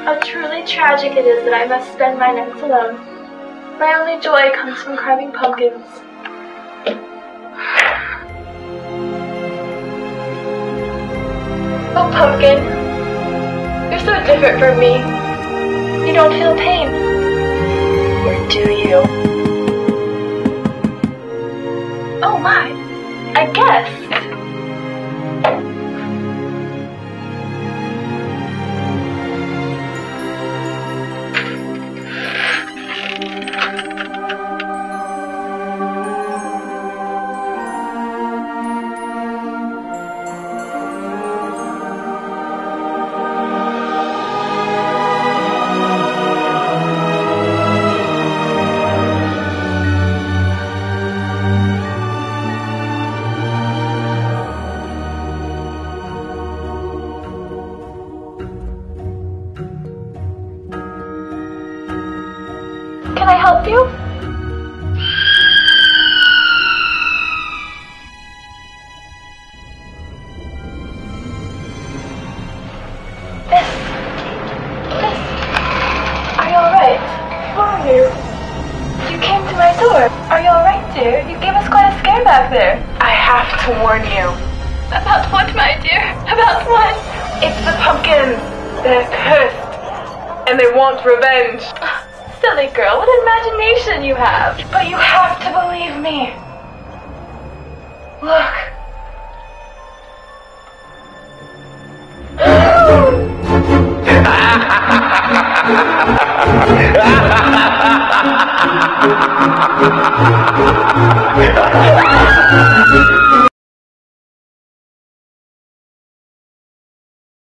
How truly tragic it is that I must spend my nights alone. My only joy comes from carving pumpkins. Oh, pumpkin, you're so different from me. You don't feel pain. Or do you? Oh my, I guessed. Can I help you? Miss, are you alright? Who are you? You came to my door. Are you alright, dear? You gave us quite a scare back there. I have to warn you. About what, my dear? About what? It's the pumpkins. They're cursed, and they want revenge. Silly girl, what imagination you have. But you have to believe me. Look. Ha ha ha ha!